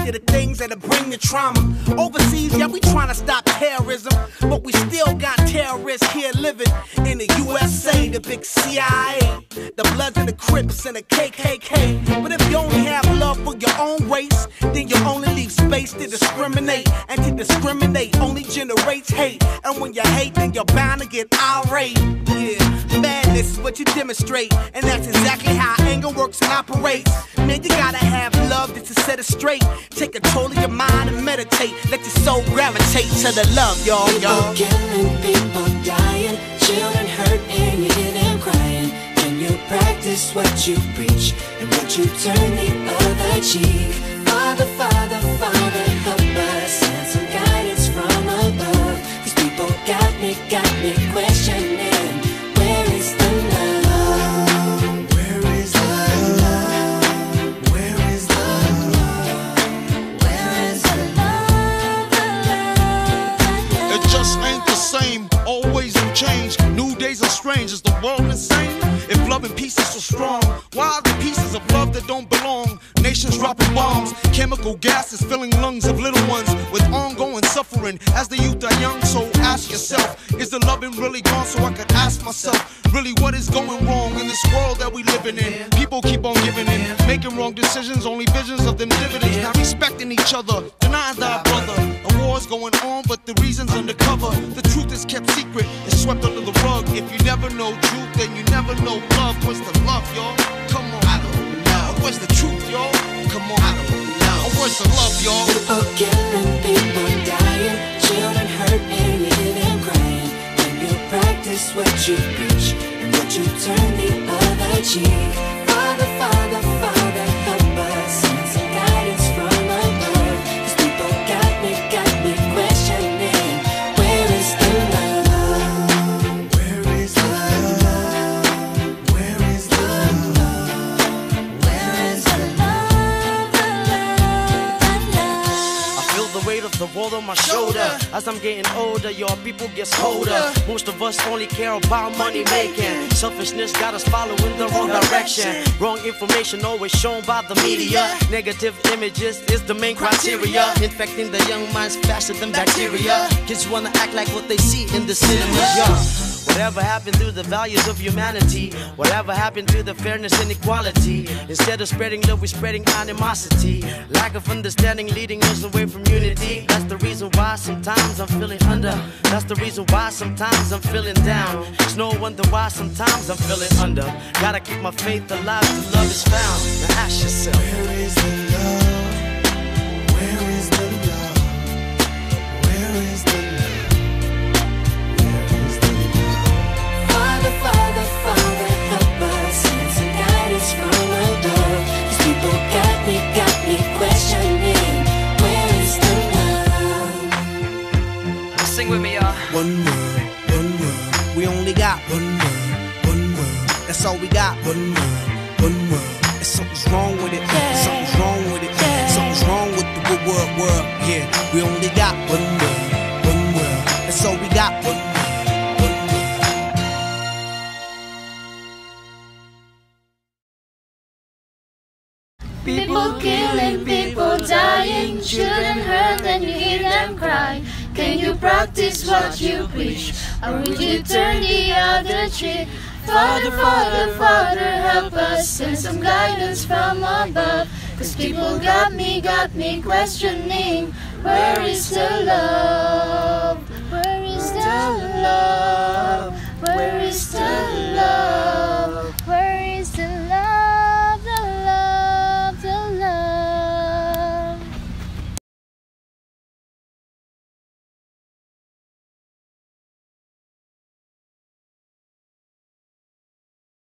to the things that'll bring the trauma. Overseas, yeah, we trying to stop terrorism, but we still got terrorists here living in the USA, the big CIA, the Bloods and the Crips and the KKK. But if you only have love for your own race, then you only leave space to discriminate. And to discriminate only generates hate. And when you hate, then you're bound to get irate. Yeah, madness is what you demonstrate, and that's exactly how anger works and operates. Man, you gotta have love just to set it straight. Take control of your mind and meditate. Let your soul gravitate to the love, y'all. People killing, people dying, children hurt and you hear them crying. Can you practice what you preach and would you turn the other cheek? Father, Father, Father, help us, send some guidance from above. These people got me questioning, where is the love? Where is the love? Where is the love? Where is the love? It just ain't the same, always in change. New days are strange, is the world insane? If love and peace is so strong, why are the pieces of love that don't belong? Nations dropping bombs, chemical gases filling lungs of little ones with ongoing suffering as the youth are young. So ask yourself, is the loving really gone? So I could ask myself, really what is going wrong in this world that we living in? People keep on giving in, making wrong decisions, only visions of them dividends. Not respecting each other, denying thy brother. A war's going on, but the reason's undercover. The truth is kept secret, it's swept under the rug. If you never know truth, then you never know love. Where's the love, y'all? Come on, I don't know. Where's the truth, y'all? Come on, I don't know. Where's the love, y'all? People killing, people dying, children hurt and you hear them crying. When you practice what you preach and would you turn the other cheek? Father, Father, Father, help us, send some guidance from above. These people got me questioning, where is the love? Where is the love? Where is the love? Where is the love? I feel the weight of the world on my shoulder. As I'm getting older, your people get colder. Most of us only care about money making. Selfishness got us following the wrong direction. Wrong information always shown by the media. Negative images is the main criteria. Infecting the young minds faster than bacteria. Kids wanna act like what they see in the cinemas, yeah. Whatever happened to the values of humanity? Whatever happened to the fairness and equality? Instead of spreading love, we're spreading animosity. Lack of understanding leading us away from unity. That's the reason why sometimes I'm feeling under. That's the reason why sometimes I'm feeling down. It's no wonder why sometimes I'm feeling under. Gotta keep my faith alive till love is found. Now ask yourself, where is the love? Where is the love? Where is the love? Father, Father, Father, help us, send some guidance from above. These people got me questioning, where is the love? sing with me, y'all. One word, we only got one word, that's all we got. One word, and something's wrong with it, something's wrong with it, something's wrong with the world, yeah. We only got one word, that's all we got. One word. People killing, people dying, children hurt and you hear them cry. Can you practice what you preach, or would you turn the other cheek? Father, Father, Father, help us, send some guidance from above. Cause people got me questioning, where is the love? Where is the love? Where is the love? Where